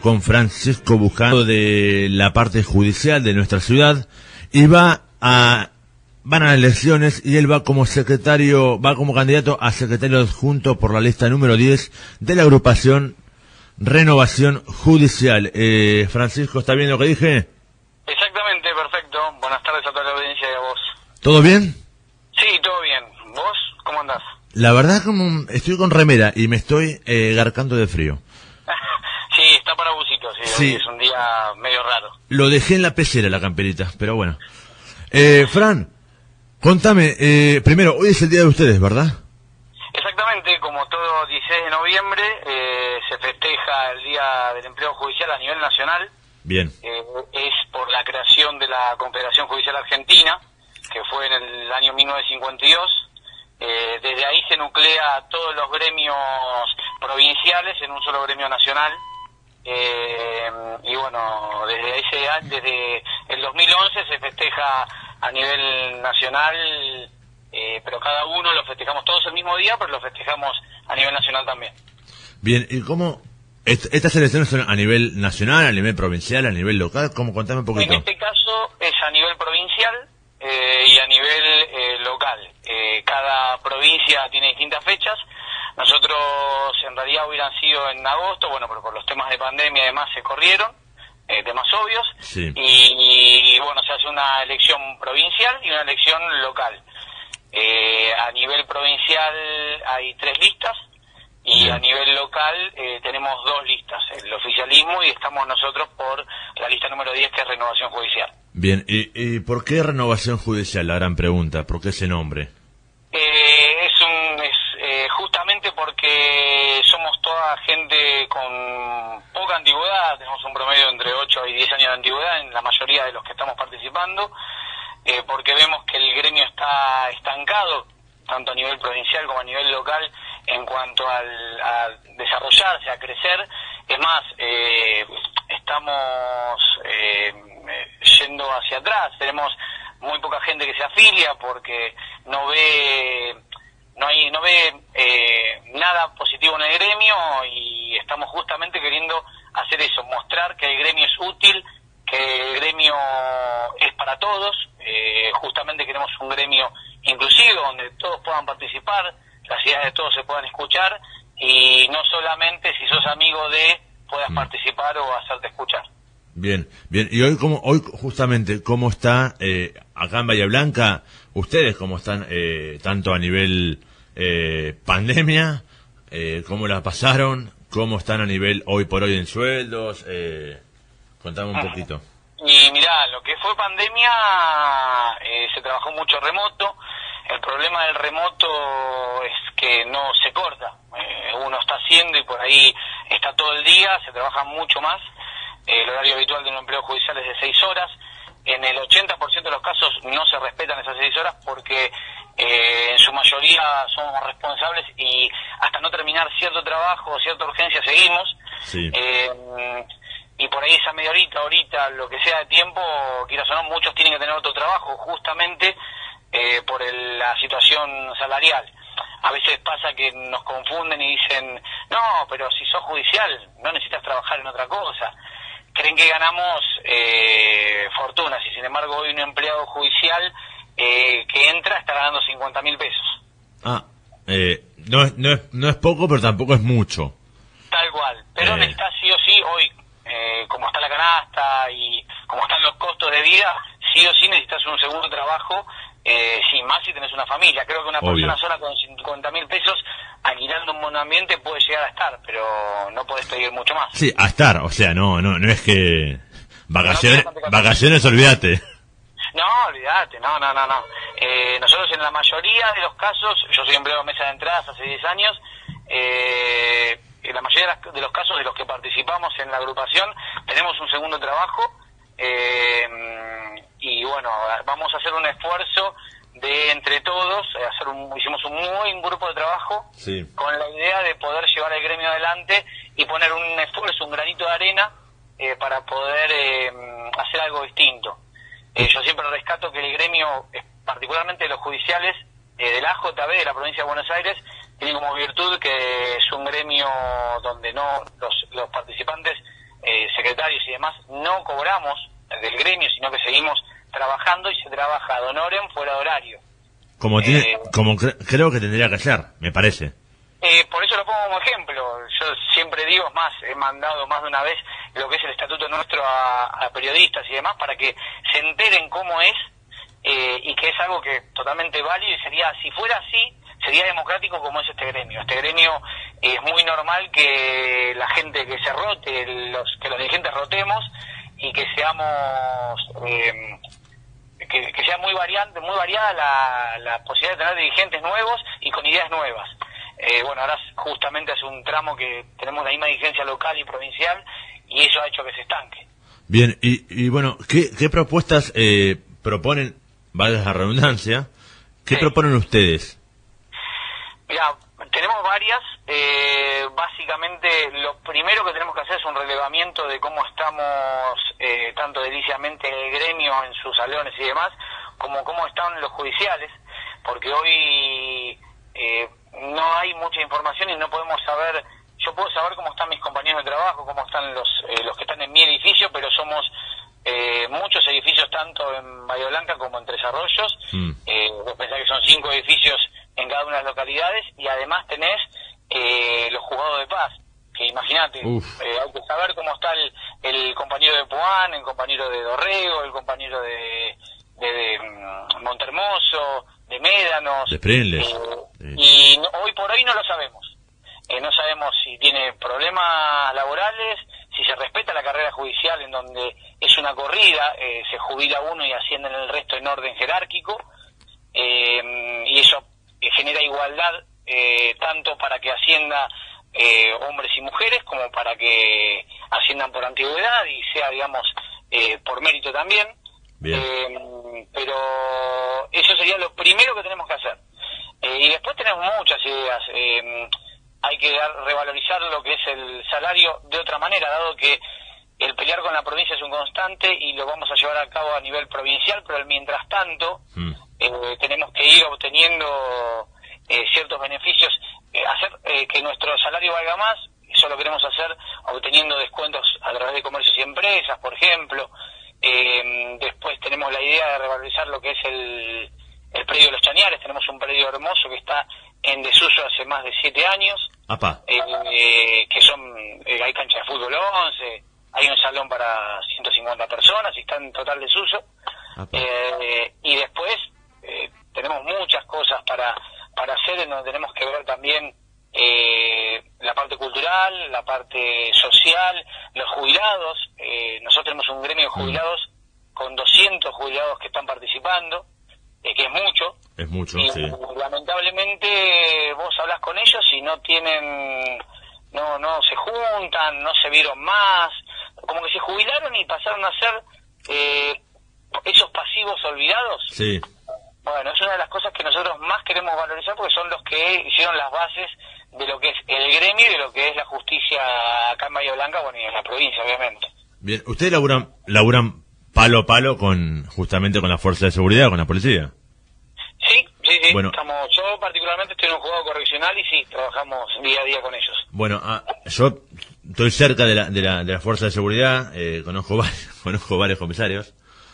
con Francisco Buscando de la parte judicial de nuestra ciudad y van a las elecciones y él va como candidato a secretario adjunto por la lista número 10 de la agrupación Renovación Judicial. Francisco, ¿está bien lo que dije? Exactamente, perfecto. Buenas tardes a toda la audiencia y a vos. ¿Todo bien? Sí, todo bien. ¿Vos cómo andás? La verdad, estoy con remera y me estoy garcando de frío. Sí, está para bucitos, sí. Hoy es un día medio raro. Lo dejé en la pecera, la camperita, pero bueno. Fran, contame, primero, hoy es el día de ustedes, ¿verdad? Exactamente, como todo 16 de noviembre se festeja el Día del Empleo Judicial a nivel nacional. Bien. Es por la creación de la Confederación Judicial Argentina, que fue en el año 1952. Desde ahí se nuclea todos los gremios provinciales en un solo gremio nacional. Y bueno, desde el 2011 se festeja a nivel nacional, pero cada uno lo festejamos todos el mismo día, pero lo festejamos a nivel nacional también. Bien, ¿y cómo estas elecciones son a nivel nacional, a nivel provincial, a nivel local? ¿Cómo? Contame un poquito. En este caso es a nivel provincial y a nivel local. Cada provincia tiene distintas fechas. Nosotros en realidad hubieran sido en agosto, bueno, pero por los temas de pandemia y demás se corrieron, temas obvios, sí. y bueno, se hace una elección provincial y una elección local. A nivel provincial hay 3 listas y bien. A nivel local tenemos 2 listas, el oficialismo y estamos nosotros por la lista número 10 que es Renovación Judicial. Bien, ¿y por qué Renovación Judicial? La gran pregunta, ¿por qué ese nombre? Justamente porque somos toda gente con poca antigüedad, tenemos un promedio entre 8 y 10 años de antigüedad en la mayoría de los que estamos participando, porque vemos que el gremio está estancado, tanto a nivel provincial como a nivel local, en cuanto a desarrollarse, a crecer. Es más, estamos yendo hacia atrás, tenemos muy poca gente que se afilia porque no ve nada positivo en el gremio y estamos justamente queriendo hacer eso, mostrar que el gremio es útil, que el gremio es para todos. Justamente queremos un gremio inclusivo donde todos puedan participar, las ideas de todos se puedan escuchar y no solamente si sos amigo de puedas participar o hacerte escuchar. Bien, bien. Y hoy justamente, ¿cómo está acá en Bahía Blanca? Ustedes, ¿cómo están tanto a nivel pandemia? ¿Cómo la pasaron? ¿Cómo están a nivel hoy por hoy en sueldos? Contame un poquito. Y mirá, lo que fue pandemia se trabajó mucho remoto. El problema del remoto es que no se corta. Uno está haciendo y por ahí está todo el día, se trabaja mucho más. El horario habitual de un empleo judicial es de 6 horas. En el 80% de los casos no se respetan esas 6 horas porque en su mayoría somos responsables y hasta no terminar cierto trabajo o cierta urgencia seguimos. Sí. Y por ahí esa media horita, lo que sea de tiempo, quieras o no, muchos tienen que tener otro trabajo justamente por la situación salarial. A veces pasa que nos confunden y dicen, no, pero si sos judicial no necesitas trabajar en otra cosa. Creen que ganamos fortunas y sin embargo hoy un empleado judicial que entra está ganando 50.000 pesos. No es poco, pero tampoco es mucho. Tal cual, pero necesitas sí o sí hoy, como está la canasta y como están los costos de vida, sí o sí necesitas un segundo trabajo, sin más si tenés una familia. Creo que una persona sola con 50.000 pesos alquilando un monoambiente puede llegar a estar, pero no podés pedir mucho más. Sí, a estar, o sea, no es que vacaciones olvídate. No, olvídate, no. Nosotros en la mayoría de los casos, yo soy empleado de mesa de entradas hace 10 años, en la mayoría de los casos de los que participamos en la agrupación tenemos un segundo trabajo y bueno, vamos a hacer un esfuerzo de entre todos, hicimos un muy buen grupo de trabajo con la idea de poder llevar el gremio adelante y poner un esfuerzo, un granito de arena para poder hacer algo distinto. Yo siempre rescato que el gremio, particularmente los judiciales de la AJB de la provincia de Buenos Aires, tiene como virtud que es un gremio donde no los participantes además no cobramos del gremio, sino que seguimos trabajando y se trabaja ad honorem fuera de horario. Creo que tendría que ser, me parece. Por eso lo pongo como ejemplo. Yo siempre digo, más he mandado más de una vez lo que es el estatuto nuestro a periodistas y demás para que se enteren cómo es, y que es algo que totalmente válido, y sería, si fuera así, sería democrático como es este gremio. Este gremio es muy normal que la gente que se rote, que los dirigentes rotemos y que seamos que sea muy variada la posibilidad de tener dirigentes nuevos y con ideas nuevas. Bueno, ahora justamente hace un tramo que tenemos la misma dirigencia local y provincial, y eso ha hecho que se estanque. Bien, y bueno, ¿qué propuestas proponen, valga la redundancia, qué proponen ustedes? Mira, tenemos varias. Básicamente, lo primero que tenemos que hacer es un relevamiento de cómo estamos, tanto ediliciamente el gremio en sus salones y demás, como cómo están los judiciales, porque hoy no hay mucha información y no podemos saber. Yo puedo saber cómo están mis compañeros de trabajo, cómo están los que están en mi edificio, pero somos muchos edificios tanto en Bahía Blanca como en Tres Arroyos. Vos pensás que son 5 edificios en cada una de las localidades, y además tenés los juzgados de paz, que imagínate, hay que saber cómo está el compañero de Puan, el compañero de Dorrego, el compañero de Montermoso, de Médanos, de Prenles. Y hoy por hoy no lo sabemos. No sabemos si tiene problemas laborales, si se respeta la carrera judicial, en donde es una corrida, se jubila uno y ascienden el resto en orden jerárquico, y eso genera igualdad, tanto para que ascienda hombres y mujeres, como para que asciendan por antigüedad y sea, digamos, por mérito también. Pero eso sería lo primero que tenemos que hacer. Y después tenemos muchas ideas. Hay que revalorizar lo que es el salario de otra manera, dado que el pelear con la provincia es un constante y lo vamos a llevar a cabo a nivel provincial, pero mientras tanto tenemos que ir obteniendo ciertos beneficios, hacer que nuestro salario valga más. Eso lo queremos hacer obteniendo descuentos a través de comercios y empresas, por ejemplo. Después tenemos la idea de revalorizar lo que es el predio de los Chañares. Tenemos un predio hermoso que está en desuso hace más de 7 años, que son, hay cancha de fútbol 11, hay un salón para 150 personas y está en total desuso. Y después tenemos muchas cosas para hacer, en donde tenemos que ver también la parte cultural, la parte social, los jubilados. Nosotros tenemos un gremio de jubilados con 200 jubilados que están participando, que es mucho. Es mucho, y sí. Lamentablemente vos hablas con ellos y no tienen, no se juntan, no se vieron más, como que se jubilaron y pasaron a ser esos pasivos olvidados. Sí. Bueno, es una de las cosas que nosotros más queremos valorizar, porque son los que hicieron las bases de lo que es el gremio y de lo que es la justicia acá en Bahía Blanca, bueno, y en la provincia, obviamente. Bien, ¿ustedes laburan palo a palo justamente con la fuerza de seguridad, con la policía? Sí. Bueno, yo particularmente estoy en un juzgado correccional y sí, trabajamos día a día con ellos. Bueno, yo estoy cerca de la fuerza de seguridad, conozco varios comisarios,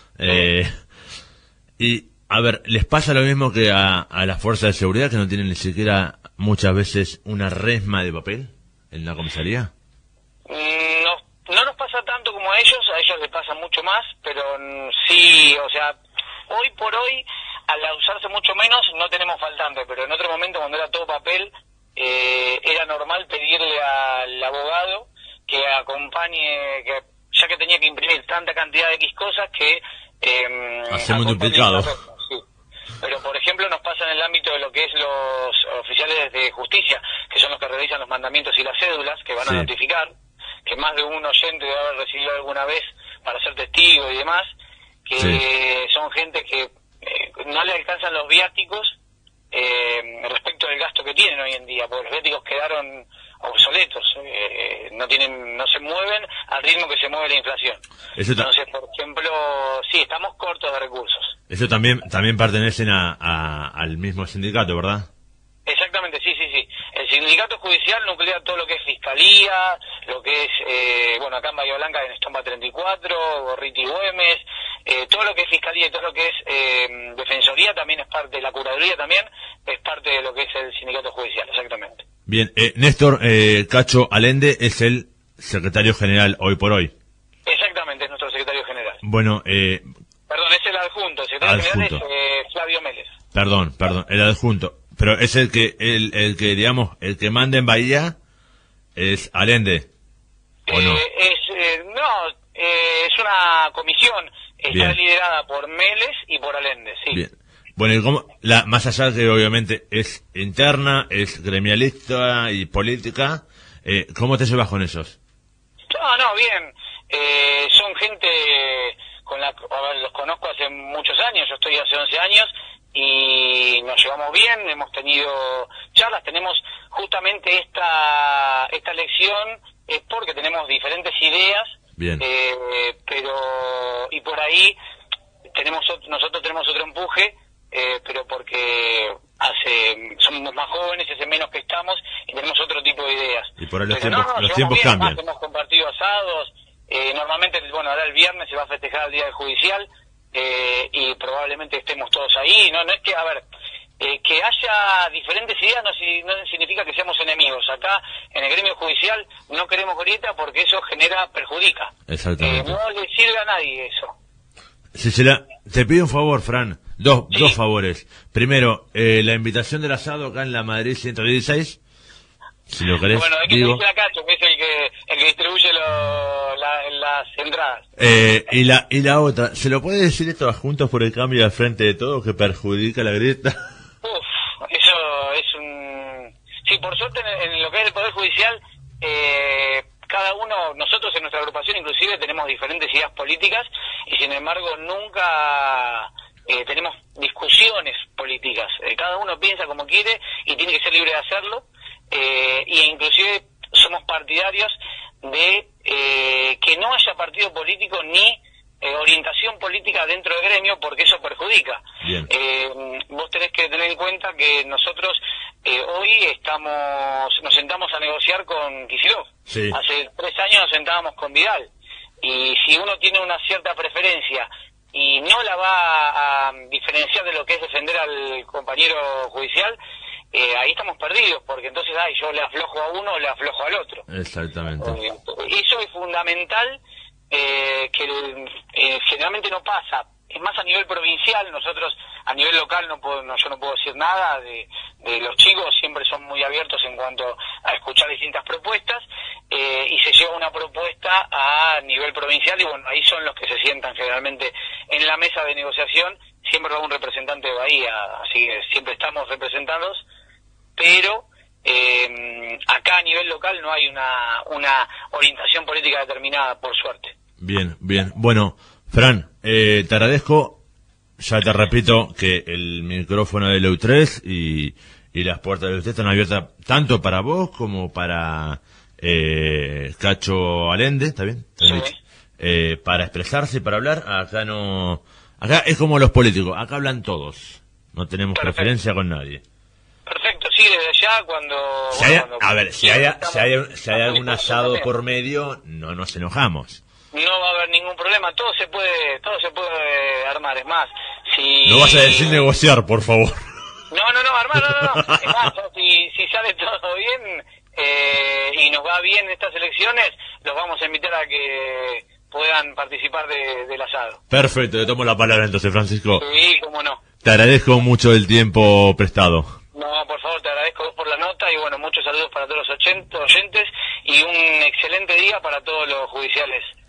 y a ver, ¿les pasa lo mismo que a la fuerza de seguridad, que no tienen ni siquiera muchas veces una resma de papel en la comisaría? No nos pasa tanto como a ellos les pasa mucho más, pero sí, o sea, hoy por hoy, al usarse mucho menos, no tenemos faltante, pero en otro momento, cuando era todo papel, era normal pedirle al abogado que acompañe, que ya que tenía que imprimir tanta cantidad de X cosas, que hacemos duplicado. Sí. Pero, por ejemplo, nos pasa en el ámbito de lo que es los oficiales de justicia, que son los que realizan los mandamientos y las cédulas, que van a notificar, que más de un oyente debe haber recibido alguna vez para ser testigo y demás, que son gente que no le alcanzan los viáticos respecto del gasto que tienen hoy en día, porque los viáticos quedaron obsoletos, no se mueven al ritmo que se mueve la inflación. Entonces, por ejemplo, sí, estamos cortos de recursos. Eso también pertenecen al mismo sindicato, ¿verdad? Exactamente. exactamente, sí. El sindicato judicial nuclea todo lo que es fiscalía, lo que es, bueno, acá en Bahía Blanca, en Estomba 34, Gorriti y Güemes, todo lo que es fiscalía y todo lo que es defensoría también es parte, la curaduría también es parte de lo que es el sindicato judicial, exactamente. Bien, Néstor Cacho Allende es el secretario general hoy por hoy. Exactamente, es nuestro secretario general. Bueno, perdón, es el adjunto, el secretario general es Flavio Mélez. Perdón, el adjunto. Pero es el que digamos, el que manda en Bahía es Allende, ¿o no? Es una comisión, está Bien. liderada por Mélez y por Allende, sí. Bien. Bueno, y cómo, más allá de que obviamente es interna, es gremialista y política, ¿cómo te llevas con ellos? No, bien. Son gente con la los conozco hace muchos años, yo estoy hace 11 años y nos llevamos bien, hemos tenido charlas, tenemos justamente esta lección es porque tenemos diferentes ideas, Bien. pero y por ahí nosotros tenemos otro empuje, pero porque somos más jóvenes, hace menos que estamos y tenemos otro tipo de ideas. Y por ahí los pero tiempos bien, cambian. Además, hemos compartido asados, normalmente, bueno, ahora el viernes se va a festejar el Día del Judicial, y probablemente estemos todos ahí. No es que, a ver, que haya diferentes ideas no significa que seamos enemigos. Acá, en el gremio judicial, no queremos grieta porque eso perjudica. Exactamente. No le sirve a nadie eso. Cecilia, te pido un favor, Fran. Dos favores. Primero, la invitación del asado acá en la Madrid 116. Si lo querés, bueno, hay que digo. decirle a Cacho, que es el que distribuye las entradas. Y la otra, ¿se lo puede decir esto a Juntos por el Cambio al frente de todo que perjudica la grieta? Eso es un... Sí, por suerte en lo que es el Poder Judicial, cada uno, nosotros en nuestra agrupación inclusive tenemos diferentes ideas políticas y sin embargo nunca tenemos discusiones políticas. Cada uno piensa como quiere y tiene que ser libre de hacerlo, y inclusive somos partidarios de que no haya partido político ni orientación política dentro del gremio porque eso perjudica. Vos tenés que tener en cuenta que nosotros hoy nos sentamos a negociar con Kicillof. Sí. Hace 3 años nos sentábamos con Vidal, y si uno tiene una cierta preferencia y no la va a diferenciar de lo que es defender al compañero judicial, ahí estamos perdidos, porque entonces yo le aflojo a uno o le aflojo al otro. Exactamente. Eso es fundamental, que generalmente no pasa. Es más a nivel provincial. Nosotros a nivel local yo no puedo decir nada de los chicos, siempre son muy abiertos en cuanto a escuchar distintas propuestas, y se lleva una propuesta a nivel provincial y bueno, ahí son los que se sientan generalmente en la mesa de negociación. Siempre va un representante de Bahía, así que siempre estamos representados, pero acá a nivel local no hay una orientación política determinada, por suerte. Bien. Bueno, Fran, te agradezco. Ya te repito que el micrófono de LEU3 y las puertas de LEU3 están abiertas tanto para vos como para Cacho Allende, ¿está bien? Sí. Para expresarse y para hablar. Acá es como los políticos, acá hablan todos. No tenemos preferencia con nadie. Perfecto, sí, desde ya cuando... Si hay algún asado por medio, no nos enojamos. No va a haber ningún problema, todo se puede armar. Es más, si... No vas a decir negociar, por favor. No, armar, no. Es más, si sale todo bien y nos va bien estas elecciones, los vamos a invitar a que puedan participar del asado. Perfecto, le tomo la palabra entonces, Francisco. Sí, cómo no. Te agradezco mucho el tiempo prestado. No, por favor, te agradezco por la nota y bueno, muchos saludos para todos los oyentes y un excelente día para todos los judiciales.